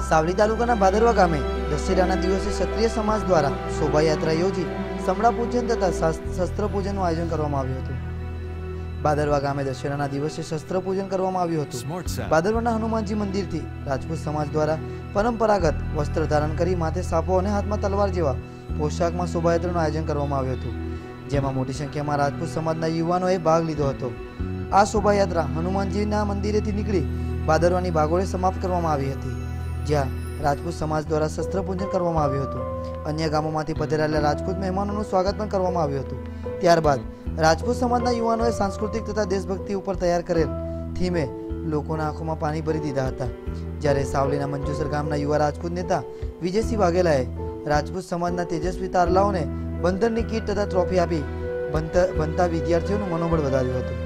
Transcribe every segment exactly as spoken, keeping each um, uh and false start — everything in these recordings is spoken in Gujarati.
સાવલી તાલુકાના ભાદરવા ગામે દશેરાના દિવસે ક્ષત્રિય સમાજ દ્વારા શોભાયાત્રા યોજી સમડા પૂજન તથા શસ્ત્ર પૂજનનું આયોજન કરવામાં આવ્યું હતું। ભાદરવા ગામે દશેરાના દિવસે શસ્ત્ર પૂજન કરવામાં આવ્યું હતું। ભાદરવાના હનુમાનજી મંદિરથી રાજપૂત સમાજ દ્વારા પરંપરાગત વસ્ત્ર ધારણ કરી માથે સાપો અને હાથમાં તલવાર જેવા પોશાકમાં શોભાયાત્રાનું આયોજન કરવામાં આવ્યું હતું, જેમાં મોટી સંખ્યામાં રાજપૂત સમાજના યુવાનોએ ભાગ લીધો હતો। આ શોભાયાત્રા હનુમાનજીના મંદિરેથી નીકળી ભાદરવાની ભાગોળે સમાપ્ત કરવામાં આવી હતી, જ્યાં રાજપૂત સમાજ દ્વારા શસ્ત્ર પૂજન કરવામાં આવ્યું હતું। અન્ય ગામોમાંથી પધારેલા રાજપૂત મહેમાનોનું સ્વાગત પણ કરવામાં આવ્યું હતું। ત્યારબાદ રાજપૂત સમાજના યુવાનોએ સાંસ્કૃતિક તથા દેશભક્તિ ઉપર તૈયાર કરેલ થીમે લોકોના આંખોમાં પાણી ભરી દીધા હતા, જ્યારે સાવલીના મંજુસર ગામના યુવા રાજપૂત નેતા વિજયસિંહ વાઘેલાએ રાજપૂત સમાજના તેજસ્વી તારલાઓને બંદરની કીટ તથા ટ્રોફી આપી બનતા વિદ્યાર્થીઓનું મનોબળ વધાર્યું હતું।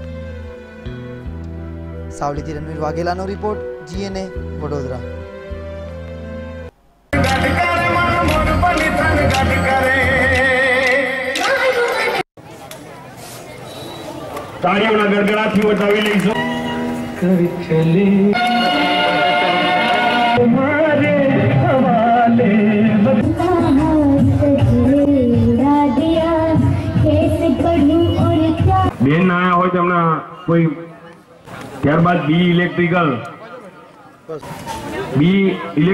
સાવલીથી રણવીર વાઘેલાનો રિપોર્ટ, જીએનએ વડોદરા। તાળીઓના ગડગડાથી વધાવી લઈશું। કવિ ચલે તમારે હવાલે બેન આયા હોય તમને કોઈ, ત્યારબાદ બી ઇલેક્ટ્રિકલ બી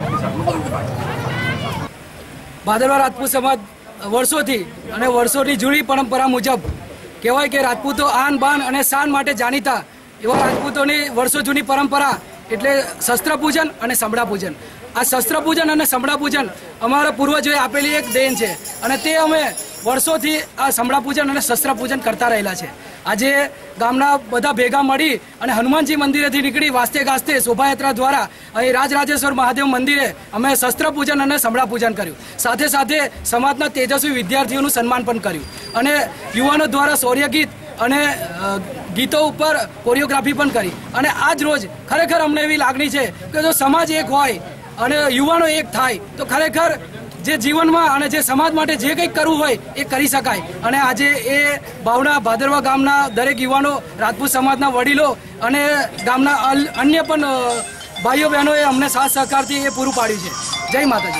ભાદરવા રાજપૂત સમાજ વર્ષોથી અને વર્ષોની જૂની પરંપરા મુજબ કહેવાય કે રાજપૂતો આન બાન અને શાન માટે જાણીતા એવા રાજપૂતોની વર્ષો જૂની પરંપરા એટલે શસ્ત્ર પૂજન અને સમડા પૂજન। આ શસ્ત્ર પૂજન અને સમડા પૂજન અમારા પૂર્વજોએ આપેલી એક દેન છે અને તે અમે વર્ષોથી આ સમડા પૂજન અને શસ્ત્ર પૂજન કરતા રહેલા છે। આજે ગામના બધા ભેગા મળી અને હનુમાનજી મંદિરેથી નીકળી વાસ્તે ગાસ્તે શોભાયાત્રા દ્વારા અહીં રાજરાજેશ્વર મહાદેવ મંદિરે અમે શસ્ત્ર પૂજન અને સમડા પૂજન કર્યું। સાથે સાથે સમાજના તેજસ્વી વિદ્યાર્થીઓનું સન્માન પણ કર્યું અને યુવાનો દ્વારા શૌર્ય ગીત અને ગીતો ઉપર કોરિયોગ્રાફી પણ કરી। અને આજ રોજ ખરેખર અમને એવી લાગણી છે કે જો સમાજ એક હોય અને યુવાનો એક થાય તો ખરેખર જે જીવનમાં અને જે સમાજ માટે જે કંઈક કરવું હોય એ કરી શકાય। અને આજે એ ભાવના ભાદરવા ગામના દરેક યુવાનો, રાજપૂત સમાજના વડીલો અને ગામના અન્ય પણ ભાઈઓ બહેનોએ અમને સાથ સહકારથી એ પૂરું પાડ્યું છે। જય માતાજી।